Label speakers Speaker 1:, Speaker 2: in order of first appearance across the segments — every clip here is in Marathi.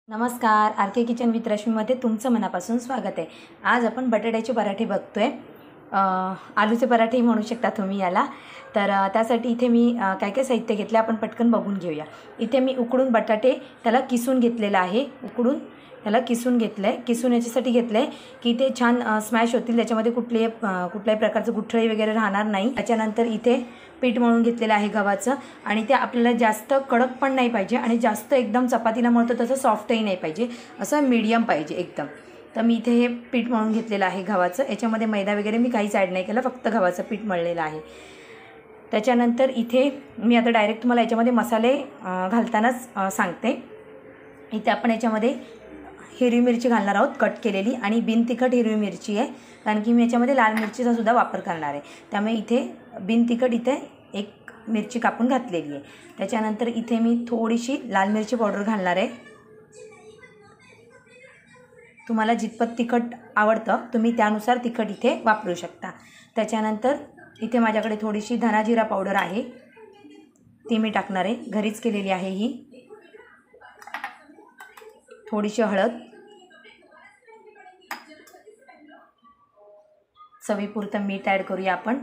Speaker 1: नमस्कार, आर के किचन विथ रश्मीमध्ये तुमचं मनापासून स्वागत आहे। आज आपण बटाट्याचे पराठे बघतोय। आलूचे पराठेही म्हणू शकता तुम्ही याला। तर त्यासाठी इथे मी काय काय साहित्य घेतले आपण पटकन बघून घेऊया। इथे मी उकडून बटाटे त्याला किसून घेतलेला आहे। उकडून त्याला किसून घेतलंय। किसून याच्यासाठी घेतलंय की ते छान स्मॅश होतील, त्याच्यामध्ये कुठल्याही प्रकारचं गुठळी वगैरे राहणार नाही। त्याच्यानंतर इथे पीठ मळून घेतलेलं आहे गव्हाचं, आणि ते आपल्याला जास्त कडक पण नाही पाहिजे आणि जास्त एकदम चपातीला मळतो तसं सॉफ्टही नाही पाहिजे, असं मीडियम पाहिजे एकदम। तर मी इथे हे पीठ मळून घेतलेलं आहे गव्हाचं। याच्यामध्ये मैदा वगैरे मी काहीच ॲड नाही केलं, फक्त गव्हाचं पीठ मळलेलं आहे। त्याच्यानंतर इथे मी आता डायरेक्ट तुम्हाला याच्यामध्ये मसाले घालतानाच सांगते। इथे आपण याच्यामध्ये हिरवी मिरची घालणार आहोत कट केलेली, आणि बिन तिखट हिरवी मिरची आहे, कारण की मी याच्यामध्ये लाल मिरचीचा सुद्धा वापर करणार आहे। त्यामुळे इथे बिन तिखट इथे एक मिरची कापून घातलेली आहे। त्याच्यानंतर इथे मी थोडीशी लाल मिरची पावडर घालणार आहे। तुम्हाला जितपत तिखट आवडतं तुम्ही त्यानुसार तिखट इथे वापरू शकता। त्याच्यानंतर इथे माझ्याकडे थोडीशी धना जिरा पावडर आहे, ती मी टाकणार आहे, घरीच केलेली आहे ही। थोडीशी हळद, चवीपुरतं मीठ ॲड करूया आपण।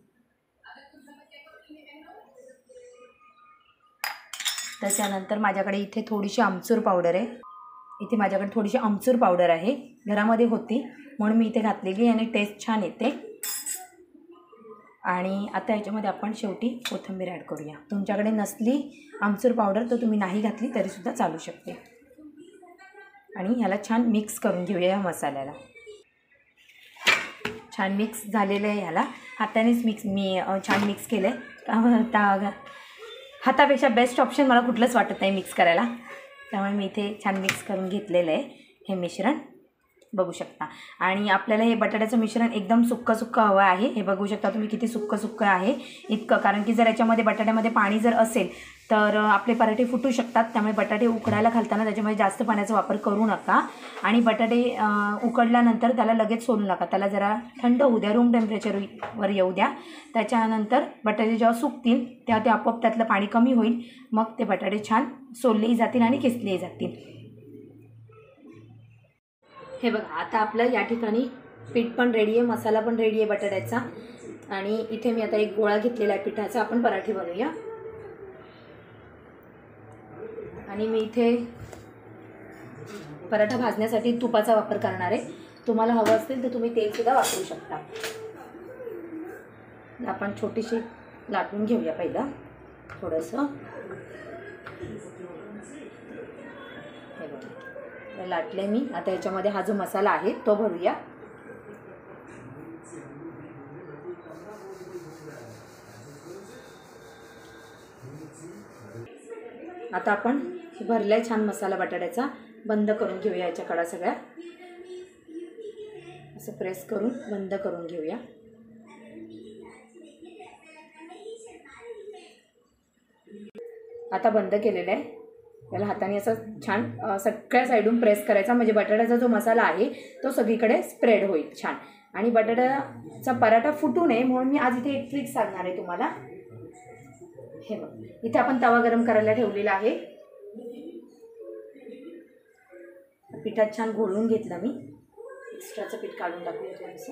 Speaker 1: त्याच्यानंतर माझ्याकडे इथे थोडीशी आमचूर पावडर आहे। इथे माझ्याकडे थोडीशी आमचूर पावडर आहे, घरामध्ये होती म्हणून मी इथे घातलेली, आणि टेस्ट छान येते। आणि आता याच्यामध्ये आपण शेवटी कोथिंबीर ॲड करूया। तुमच्याकडे नसली आमचूर पावडर तर तुम्ही नाही घातली तरीसुद्धा चालू शकते। आणि ह्याला छान मिक्स करून घेऊया। या मसाल्याला छान मिक्स झालेलं आहे, ह्याला हातानेच मी छान मिक्स केलं आहे। हातापेक्षा बेस्ट ऑप्शन मला कुठलंच वाटत नाही मिक्स करायला, त्यामुळे मी इथे छान मिक्स करून घेतलेलं आहे हे मिश्रण, बघू शकता। आणि आपल्याला हे बटाट्याचं मिश्रण एकदम सुक्कं हवं आहे। हे बघू शकता तुम्ही किती सुक्कं आहे इतकं, कारण की जर याच्यामध्ये बटाट्यामध्ये पाणी जर असेल तर आपले पराठे फुटू शकतात। त्यामुळे बटाटे उकडायला घालताना त्याच्यामध्ये जास्त पाण्याचा वापर करू नका, आणि बटाटे उकडल्यानंतर त्याला लगेच सोलू नका, त्याला जरा थंड होऊ द्या, रूम टेम्परेचरवर येऊ द्या। त्याच्यानंतर बटाटे जेव्हा सुकतील तेव्हा ते आपोआप त्यातलं पाणी कमी होईल, मग ते बटाटे छान सोललेही जातील आणि किसलेही जातील। हे बघा, आता आपलं या ठिकाणी पीठ पण रेडी आहे, मसाला पण रेडी आहे बटाट्याचा। आणि इथे मी आता एक गोळा घेतलेला आहे पिठाचा, आपण पराठे बनवूया। आणि मी इथे पराठा भाजण्यासाठी तुपाचा वापर करणार आहे। तुम्हाला हवं असेल तर तुम्ही तेलसुद्धा वापरू शकता। आपण छोटीशी लाटून घेऊया पहिला थोडंसं। हे बघा, लाटले मी। आता याच्यामध्ये हा जो मसाला आहे तो भरूया। आता आपण भरलाय छान मसाला बटाट्याचा, बंद करून घेऊया याच्या कडा सगळ्या, असं प्रेस करून बंद करून घेऊया। आता बंद केलेलं आहे, त्याला हाताने असं छान सगळ्या साईडून प्रेस करायचा, म्हणजे बटाट्याचा जो मसाला आहे तो सगळीकडे स्प्रेड होईल छान। आणि बटाट्याचा पराठा फुटू नये म्हणून मी आज इथे एक ट्रिक सांगणार आहे तुम्हाला। हे बघ, इथे आपण तवा गरम करायला ठेवलेला आहे, पिठात छान घोळून घेतलं मी। एक्स्ट्राचं पीठ काढून टाकूया थोडंसं।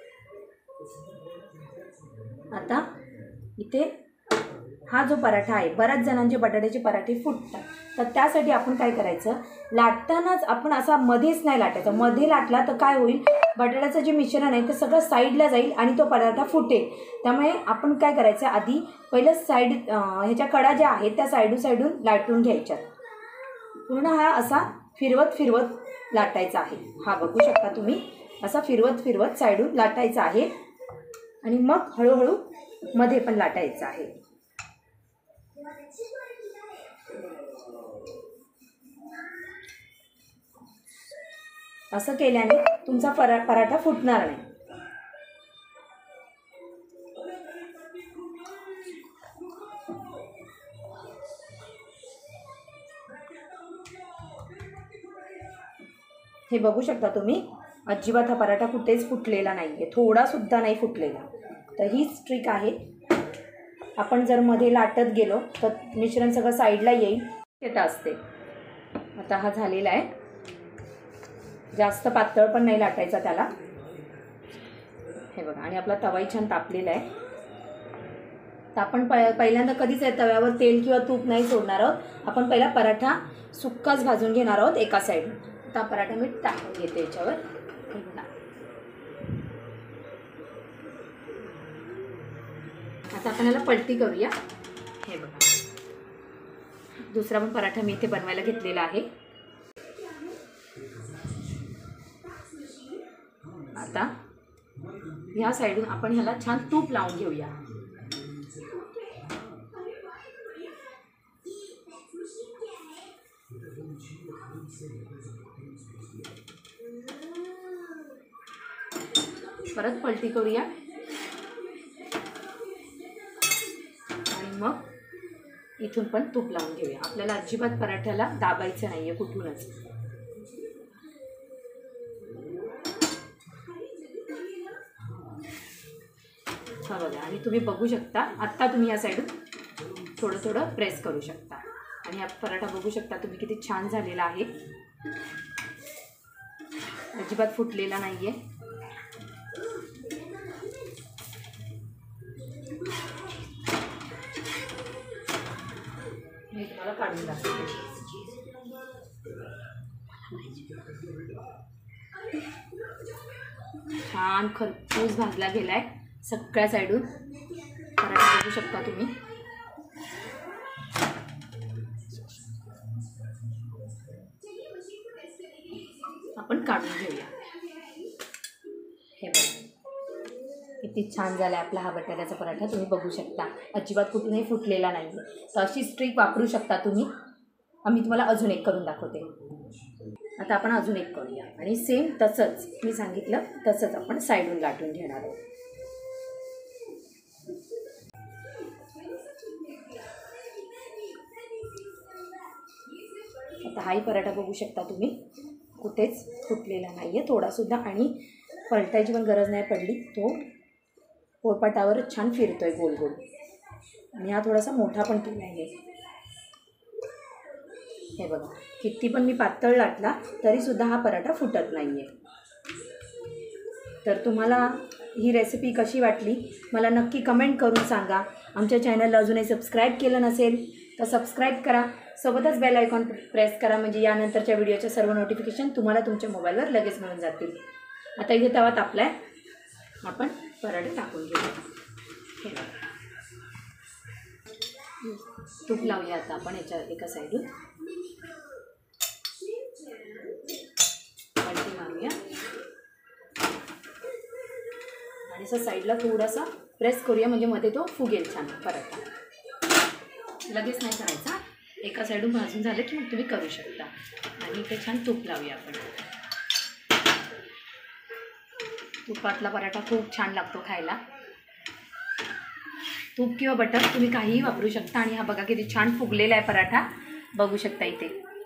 Speaker 1: आता इथे हा जो पराठा आहे, बऱ्याच जणांचे बटाट्याचे पराठे फुटतात, तर त्यासाठी आपण काय करायचं, लाटतानाच आपण असा मध्येच नाही लाटायचा। मध्ये लाटला तर काय होईल, बटाट्याचं जे मिश्रण आहे ते सगळं साईडला जाईल आणि तो पराठा फुटेल। त्यामुळे आपण काय करायचं, आधी पहिलं साईड ह्याच्या कडा ज्या आहेत त्या साईडून लाटून घ्यायच्यात। पूर्ण हा असा फिरवत लाटायचा आहे। हा बघू शकता तुम्ही, असा फिरवत साईडून लाटायचा आहे, आणि मग हळूहळू मध्ये पण लाटायचं आहे। असं केल्याने तुमचा पराठा फुटणार नाही। हे बघू शकता तुम्ही, अजिबात हा पराठा कुठेच फुटलेला नाही आहे, थोडा सुद्धा नाही फुटलेला। तर हीच ट्रिक आहे। आपण जर मध्ये लाटत गेलो तर मिश्रण सगळं साईडला येईल, शक्यता असते। आता हा झालेला आहे. जास्त पातळ पण नाही लाटायचा त्याला. हे बघा, आणि आपला तवाही छान तापलेला आहे. तर आपण पहिल्यांदा कधीच तव्यावर तेल किंवा तूप नाही सोडणार आहोत. आपण पहिला पराठा सुक्काच भाजून घेणार आहोत एका साईडून. आता पराठा मी टाकून घेते याच्यावर. आता आपण याला पलटी करूया. हे बघा, दुसरा पण पराठा मी इथे बनवायला घेतलेला आहे. आता ह्या साईडून आपण ह्याला छान तूप लावून घेऊया. परत पलटी करूया आणि मग इथून पण तूप लावून घेऊया. आपल्याला अजिबात पराठ्याला दाबायचं नाहीये कुठूनच. हा बघा, आणि तुम्ही बघू शकता आत्ता तुम्ही या साईडून थोडं थोडं प्रेस करू शकता. आणि हा पराठा बघू शकता तुम्ही किती छान झालेला आहे. अजिबात फुटलेला नाहीये. मी तुम्हाला काढून दाखवते. छान खरपूस भाजला गेलाय सगळ्या साईडून. पराठा बघू शकता तुम्ही. आपण काढून घेऊया. हे बघा किती छान झाला आपला हा बटाट्याचा पराठा. तुम्ही बघू शकता अजिबात कुठूनही फुटलेला नाही. तर अशीच ट्रिक वापरू शकता तुम्ही. आम्ही तुम्हाला अजून एक करून दाखवते. आता आपण अजून एक करूया आणि सेम तसंच मी सांगितलं तसंच आपण साईडून लाटून घेणार आहोत. आता हाही पराठा बघू शकता तुम्ही, कुठेच फुटलेला नाही आहे थोडासुद्धा. आणि पलटायची पण गरज नाही पडली. तो पोळपाटावरच छान फिरतोय गोल गोल. आणि हा थोडासा मोठा पण केला आहे. हे बघा, किती पण मी पातळ लाटला तरीसुद्धा हा पराठा फुटत नाही आहे. तर तुम्हाला ही रेसिपी कशी वाटली मला नक्की कमेंट करून सांगा. आमच्या चॅनलला अजूनही सबस्क्राईब केलं नसेल तर सबस्क्राईब करा. सोबतच बेल आयकॉन प्रेस करा, म्हणजे यानंतरच्या व्हिडिओच्या सर्व नोटिफिकेशन तुम्हाला तुमच्या मोबाईलवर लगेच मिळून जातील. आता इथे तवा तापला आहे. आपण पराठे टाकून घेऊ. तूप लावूया आता आपण याच्या एका साईडून. पलटी मारूया आणि असं साईडला थोडासा प्रेस करूया, म्हणजे मध्ये तो फुगेल छान पराठा. लगेच नाही करायचा. एका साईडून भाजून झालं की मग तुम्ही करू शकता. आणि इथे छान तूप लावूया आपण. तुपातला पराठा खूप छान लागतो खायला. तूप किंवा बटर तुम्ही काहीही वापरू शकता. आणि हा बघा किती छान फुगलेला आहे पराठा, बघू शकता इथे.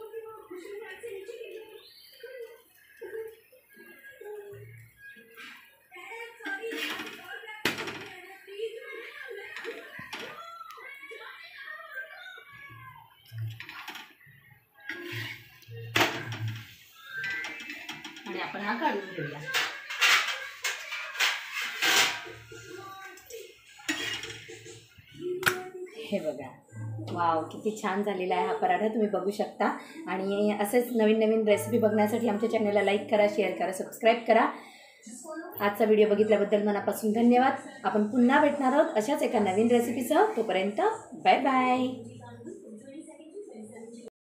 Speaker 1: आणि आपण हा काढून घेऊया. हे बघा, वाव किती छान झालेला आहे हा पराठा, तुम्ही बघू शकता. आणि असेच नवीन नवीन रेसिपी बघण्यासाठी आमच्या चॅनलला लाईक करा, शेअर करा, सबस्क्राईब करा. आजचा व्हिडिओ बघितल्याबद्दल मनापासून धन्यवाद. आपण पुन्हा भेटणार आहोत अशाच एका नवीन रेसिपीसह. तोपर्यंत बाय बाय.